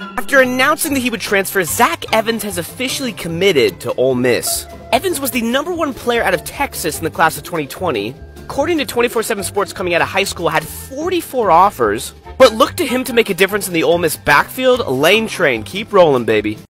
After announcing that he would transfer, Zach Evans has officially committed to Ole Miss. Evans was the #1 player out of Texas in the class of 2020. According to 24/7 Sports, coming out of high school, had 44 offers, but looked to him to make a difference in the Ole Miss backfield. Lane Train, keep rolling, baby.